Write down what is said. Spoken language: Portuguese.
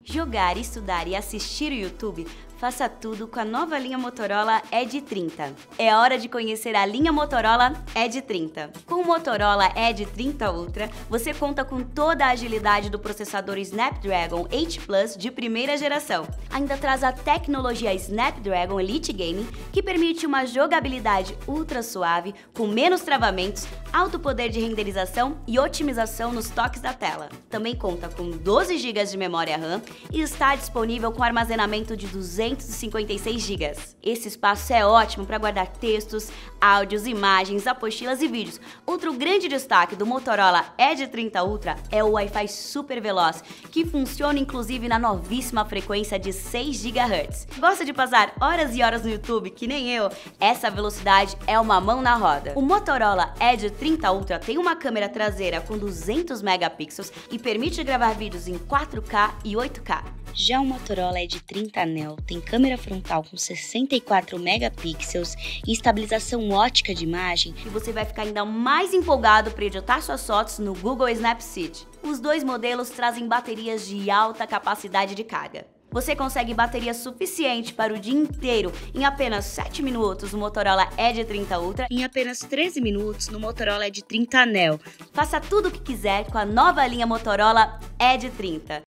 Jogar, estudar e assistir o YouTube, faça tudo com a nova linha Motorola Edge 30. É hora de conhecer a linha Motorola Edge 30. Com o Motorola Edge 30 Ultra, você conta com toda a agilidade do processador Snapdragon 8 Plus de primeira geração. Ainda traz a tecnologia Snapdragon Elite Gaming, que permite uma jogabilidade ultra suave, com menos travamentos, alto poder de renderização e otimização nos toques da tela. Também conta com 12 GB de memória RAM e está disponível com armazenamento de 256 GB. Esse espaço é ótimo para guardar textos, áudios, imagens, apostilas e vídeos. Outro grande destaque do Motorola Edge 30 Ultra é o Wi-Fi super veloz, que funciona inclusive na novíssima frequência de 6 GHz. Gosta de passar horas e horas no YouTube, que nem eu? Essa velocidade é uma mão na roda. O Motorola Edge 30 Ultra tem uma câmera traseira com 200 megapixels e permite gravar vídeos em 4K e 8K. Já o Motorola Edge 30 Neo tem câmera frontal com 64 megapixels e estabilização ótica de imagem, e você vai ficar ainda mais empolgado para editar suas fotos no Google Snapseed. Os dois modelos trazem baterias de alta capacidade de carga. Você consegue bateria suficiente para o dia inteiro em apenas 7 minutos no Motorola Edge 30 Ultra e em apenas 13 minutos no Motorola Edge 30 Neo. Faça tudo o que quiser com a nova linha Motorola Edge 30.